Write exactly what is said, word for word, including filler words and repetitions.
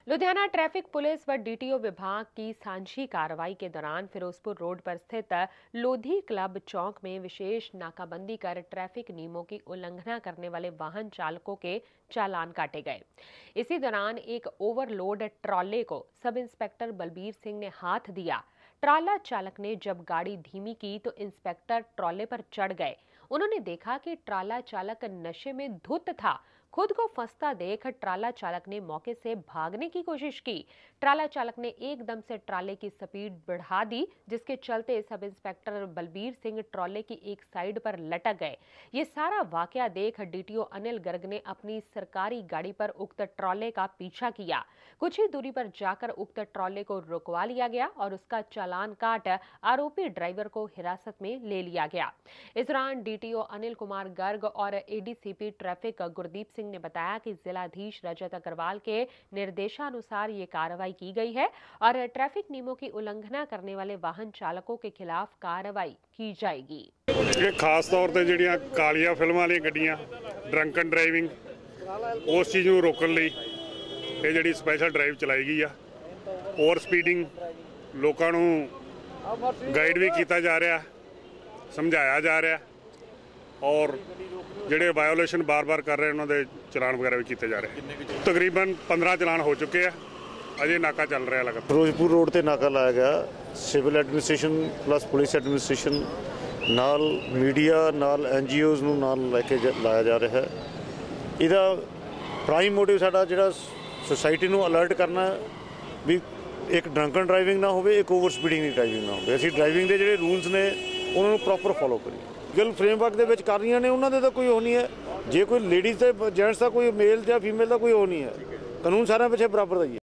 Ludhiana traffic police व DTO विभाग की सांझी कार्रवाई के दौरान फिरोजपुर रोड पर स्थित लोधी क्लब चौक में विशेष नाकाबंदी कर ट्रैफिक नियमों की उल्लंघना करने वाले वाहन चालकों के चालान काटे गए। इसी दौरान एक ओवरलोड ट्रॉले को सब इंस्पेक्टर बलबीर सिंह ने हाथ दिया। ट्राला चालक ने जब गाड़ी धीमी की तो इंस्पेक्टर ट्रॉले पर चढ़ गए। उन्होंने देखा कि ट्राला चालक नशे में धुत था। खुद को फंसता देख ट्राला चालक ने मौके से भागने की कोशिश की। ट्राला चालक ने एकदम से ट्राले की स्पीड बढ़ा दी, जिसके चलते सब इंस्पेक्टर बलबीर सिंह ट्राले की एक साइड पर लटक गए। ये सारा वाकया देख डीटीओ अनिल गर्ग ने अपनी सरकारी गाड़ी पर उक्त ट्राले का पीछा किया। कुछ ही दूरी पर जाकर उक्त ट्राले को रुकवा लिया गया और उसका चालान काट आरोपी ड्राइवर को हिरासत में ले लिया गया। इस दौरान डीटीओ अनिल कुमार गर्ग और एडीसीपी ट्रैफिक गुरदीप सिंह ने बताया कि जिलाधीश रजत अग्रवाल के निर्देशानुसार ये कार्रवाई की गई है और ट्रैफिक नियमों की उल्लंघना करने वाले वाहन चालकों के खिलाफ कार्रवाई की जाएगी। ये खास तौर पर ਜਿਹੜੀਆਂ ਕਾਲੀਆਂ ਫਿਲਮਾਂ ਵਾਲੀਆਂ ਗੱਡੀਆਂ ਡਰੰਕਨ ਡਰਾਈਵਿੰਗ ਉਸ ਚੀਜ਼ ਨੂੰ ਰੋਕਣ ਲਈ ਇਹ ਜਿਹੜੀ ਸਪੈਸ਼ਲ ਡਰਾਈਵ ਚਲਾਈ ਗਈ ਆ। ਓਵਰ ਸਪੀਡਿੰਗ ਲੋਕਾਂ ਨੂੰ ਗਾਈਡ ਵੀ ਕੀਤਾ ਜਾ ਰਿਹਾ, ਸਮਝਾਇਆ ਜਾ ਰਿਹਾ और ਜਿਹੜੇ ਵਾਇਓਲੇਸ਼ਨ ਬਾਰ-ਬਾਰ ਕਰ ਰਹੇ ਉਹਨਾਂ ਦੇ ਚਲਾਨ ਵਗੈरह ਵੀ ਕੀਤੇ ਜਾ ਰਹੇ। ਤਕਰੀਬਨ पंद्रह ਚਲਾਨ ਹੋ ਚੁੱਕੇ ਆ। ਅਜੇ ਨਾਕਾ ਚੱਲ ਰਿਹਾ ਲਗਾਤਾਰ। ਫਿਰੋਜ਼ਪੁਰ ਰੋਡ ਤੇ ਨਾਕਾ ਲਾਇਆ ਗਿਆ। Civil administration plus police administration ਨਾਲ ਮੀਡੀਆ ਨਾਲ ਐਨਜੀਓਜ਼ ਨੂੰ ਨਾਲ ਲੈ ਕੇ ਲਾਇਆ ਜਾ ਰਿਹਾ ਹੈ। ਇਹਦਾ ਪ੍ਰਾਈਮ ਮੋਟਿਵ ਸਾਡਾ ਜਿਹੜਾ ਸੋਸਾਇਟੀ ਨੂੰ ਅਲਰਟ ਕਰਨਾ ਵੀ ਇੱਕ ਡਰੰਕਨ ਡਰਾਈਵਿੰਗ ਨਾ ਹੋਵੇ, ਇੱਕ ਓਵਰ ਸਪੀਡਿੰਗ ਦੀ ਡਰਾਈਵਿੰਗ ਨਾ ਹੋਵੇ। ਅਸੀਂ ਡਰਾਈਵਿੰਗ ਦੇ ਜਿਹੜੇ ਰੂਲਸ ਨੇ ਉਹਨਾਂ ਨੂੰ ਪ੍ਰੋਪਰ ਫੋਲੋ ਕਰੀਏ। ਲੀਗਲ ਫਰੇਮਵਰਕ ਦੇ ਵਿੱਚ ਕਰ ਰਹੀਆਂ ਨੇ, ਉਹਨਾਂ ਦੇ ਤਾਂ ਕੋਈ ਉਹ ਨਹੀਂ ਹੈ। ਜੇ ਕੋਈ ਲੇਡੀਜ਼ ਤੇ ਜੈਂਟਸ ਦਾ ਕੋਈ ਮੇਲ ਜਾਂ ਫੀਮੇਲ ਦਾ ਕੋਈ ਉਹ ਨਹੀਂ ਹੈ। ਕਾਨੂੰਨ ਸਾਰਿਆਂ ਪਿੱਛੇ ਬਰਾਬਰ ਦਾ ਹੀ ਹੈ।